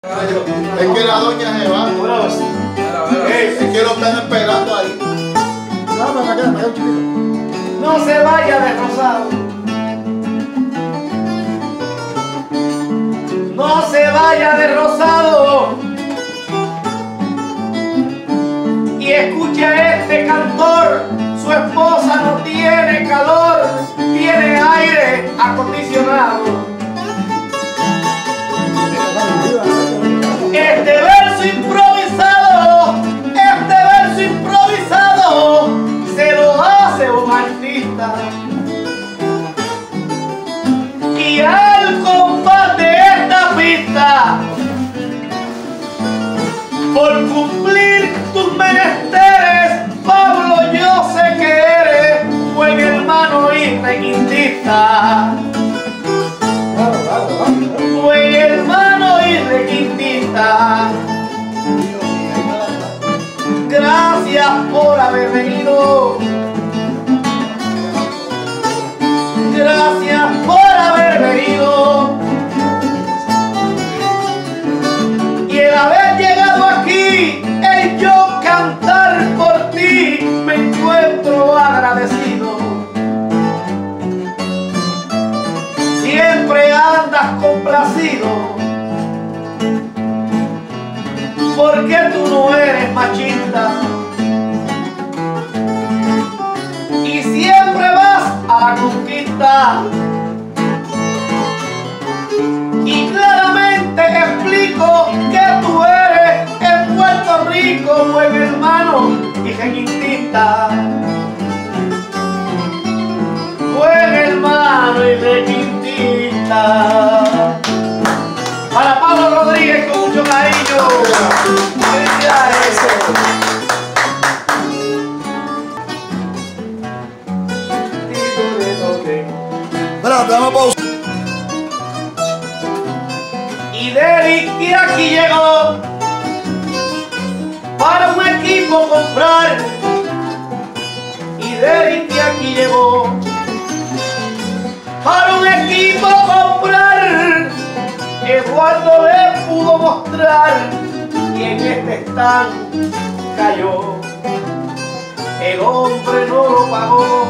Es que la doña se va. Es que lo están esperando ahí. No se vaya de rosado. No se vaya de rosado. Y escuche este cantor. Su esposa no tiene calor, tiene aire acondicionado. Este verso improvisado se lo hace un artista. Y al compás de esta pista, por cumplir tus menesteres, Pablo, yo sé que eres buen hermano y requintista. Buen hermano y requintista. Gracias por haber venido. Gracias por haber venido. Y el haber llegado aquí, el yo cantar por ti, me encuentro agradecido. Siempre andas complacido, porque tú no eres machista. Y siempre vas a la conquista. Y claramente explico que tú eres en Puerto Rico buen hermano y requintista. Buen hermano y requintista. Para Pablo Rodríguez con mucho cariño. Felicidades. Espérate, dame pausa. Y Derek que aquí llegó para un equipo comprar. Y Derek que aquí llegó para un equipo comprar. Eduardo le pudo mostrar y en este stand cayó. El hombre no lo pagó,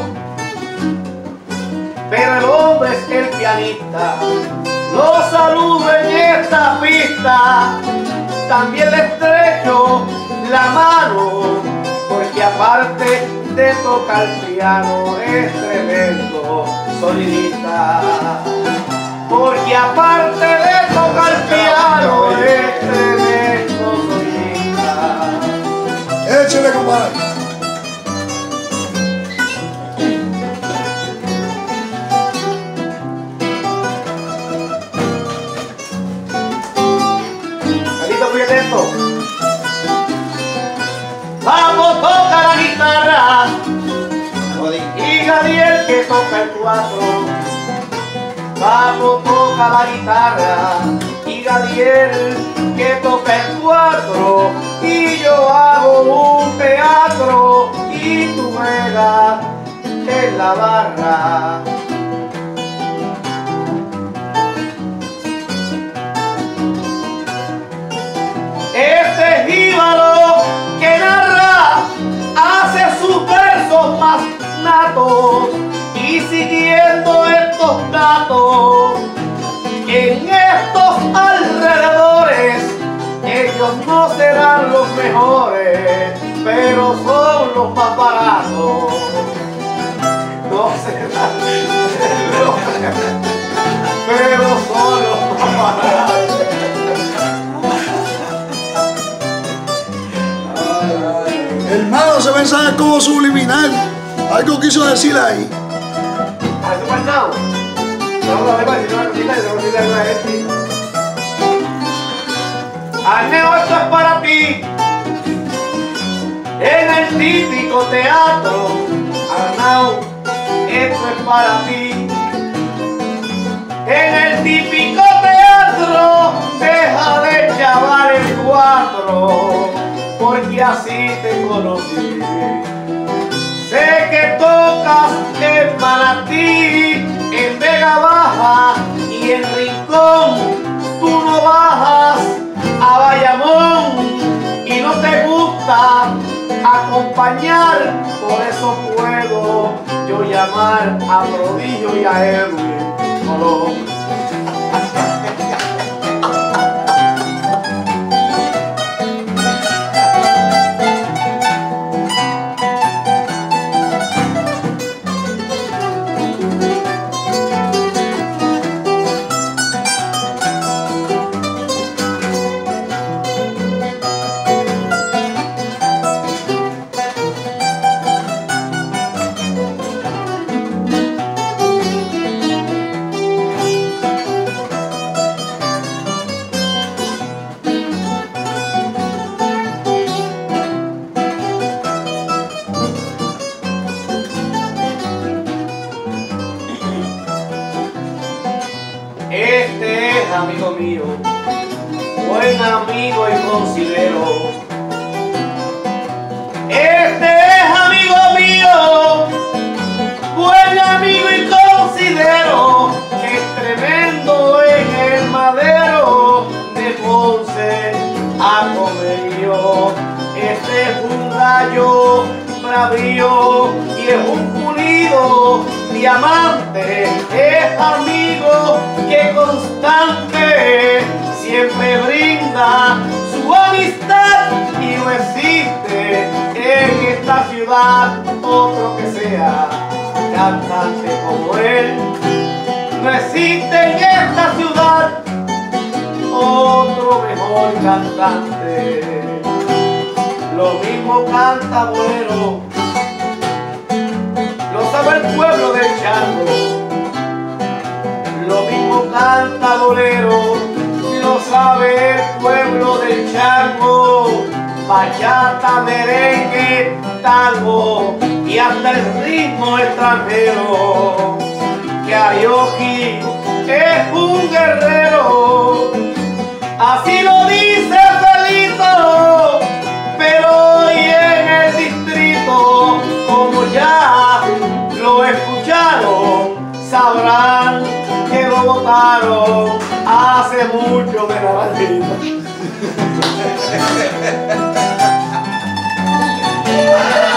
pero el hombre es el pianista. Lo saludo en esta pista, también le estrecho la mano, porque aparte de tocar piano es tremendo sonidista. Porque aparte de tocar piano es tremendo sonidista. Échale, compadre. Vamos, toca la guitarra y Gadiel que toca el cuatro. Vamos, toca la guitarra y Gadiel que toca el cuatro. Y yo hago un teatro y tú juegas en la barra. Este jíbaro que narra hace sus versos más natos y siguiendo estos datos en estos alrededores ellos no serán los mejores pero son los más baratos. No serán los mejores pero son los más baratos. Hermano, ese mensaje es como subliminal. Algo quiso decir ahí. ¿Has pasado? Vamos a ver para decir una cosita y luego decirle una vez. Arneo, esto es para ti. En el típico teatro, Arnau, esto es para ti. En el típico teatro, deja de chavar el cuatro, porque así te conocí. Sé que tocas en Manatí, en Vega Baja y en Rincón, tú no bajas acompañar, por eso puedo yo llamar a Prodigio y a Edwin Colón. Este es amigo mío, buen amigo y considero. Este es amigo mío, buen amigo y considero, que es tremendo en el madero de Ponce a Comerío. Este es un gallo bravío y es un pulido diamante, es amigo que constante siempre brinda su amistad, y no existe en esta ciudad otro que sea cantante como él. No existe en esta ciudad otro mejor cantante. Lo mismo canta bolero, lo sabe el pueblo del Chango. Lo mismo canta bolero, lo sabe el pueblo del Chango. Bachata, merengue, tango y hasta el ritmo extranjero. Karaoke es un guerrero, así lo dice Felito. Pero hoy en el distrito, como ya lo escucharon, sabrán que lo votaron hace mucho de la vida.